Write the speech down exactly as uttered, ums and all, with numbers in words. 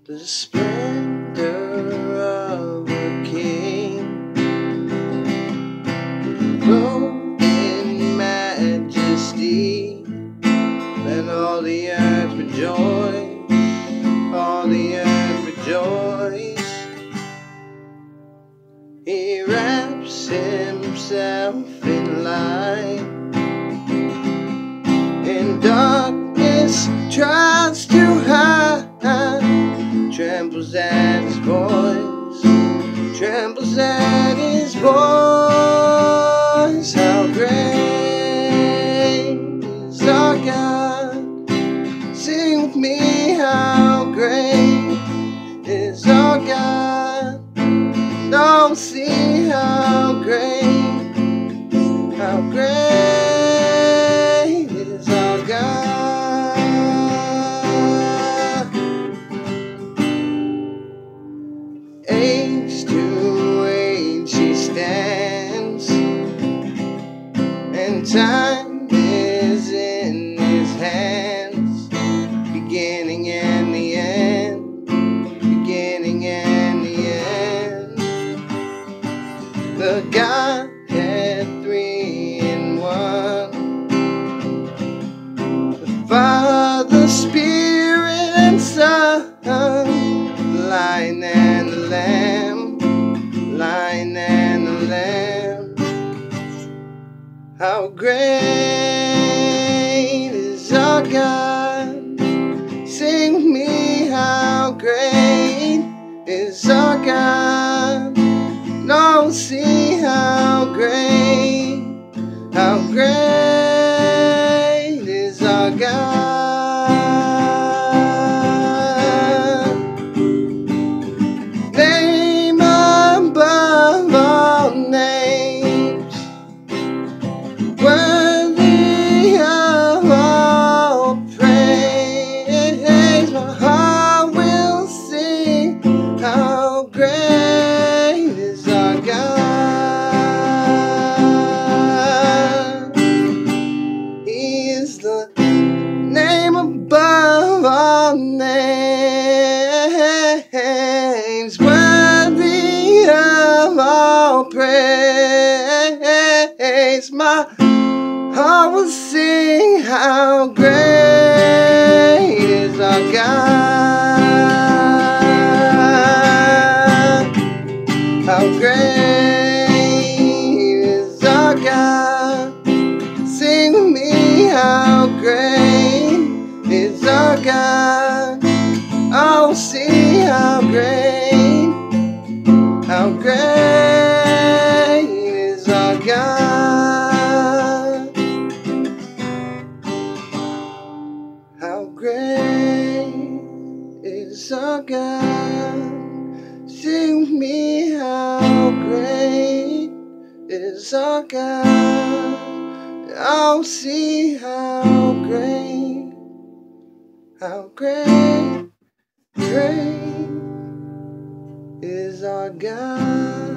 the splendor of a king, clothed in majesty. Let all the earth rejoice, all the earth rejoice. He wraps himself in light, and darkness tries to hide. Trembles at his voice, trembles at his voice. How great is our God? Sing with me, how great is our God? Don't see how great, how great is our God. Age to age he stands, and time is in his hands. Beginning and the end, beginning and the end. The Godhead three in one, the Father, Spirit, and Son. Lion and the Lamb, Lion and the Lamb. How great is our God? Sing with me, how great is our God? No, see how great, how great is our God. Name above all names, worthy of all praise. My heart will sing, how great is our God. He is the name above all names, worthy of all praise. My heart will sing, how great is our God. How great is our God? Sing with me, how great is our God? Oh, see how great, how great is our God? How great is our God? Sing with me, how great is our God? Oh, see how great, how great, great is our God.